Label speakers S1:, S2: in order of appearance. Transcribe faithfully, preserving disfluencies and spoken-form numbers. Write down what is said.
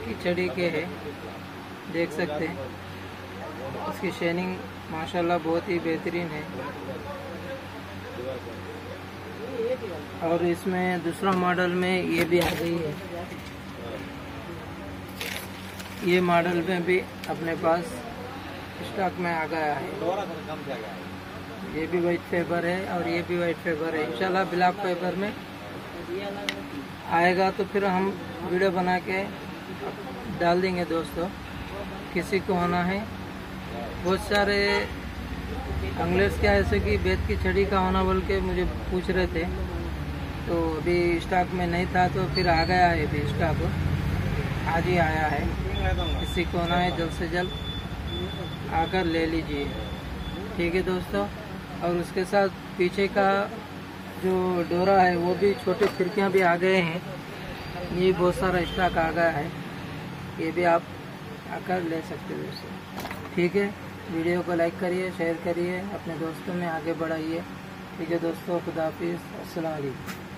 S1: की छड़ी के है, देख सकते हैं। इसकी शाइनिंग माशाल्लाह बहुत ही बेहतरीन है। और इसमें दूसरा मॉडल में ये भी आ गई है। ये मॉडल में भी अपने पास स्टॉक में आ गया है। ये भी वाइट फाइबर है और ये भी वाइट फाइबर है। इंशाल्लाह ब्लैक फाइबर में आएगा तो फिर हम वीडियो बना के डाल देंगे दोस्तों। किसी को होना है, बहुत सारे अंग्लेज क्या ऐसे कि बेत की छड़ी का होना बोल के मुझे पूछ रहे थे, तो अभी स्टॉक में नहीं था तो फिर आ गया है। अभी स्टॉक आज ही आया है। किसी को होना है जल्द से जल्द आकर ले लीजिए, ठीक है दोस्तों। और उसके साथ पीछे का जो डोरा है वो भी छोटे खिड़कियाँ भी आ गए हैं। ये बहुत सारा स्टॉक आ गया है, ये भी आप आकर ले सकते हो दोस्तों, ठीक है। वीडियो को लाइक करिए, शेयर करिए, अपने दोस्तों में आगे बढ़ाइए, ठीक है दोस्तों। खुदा हाफिज़, अस्सलाम वालेकुम।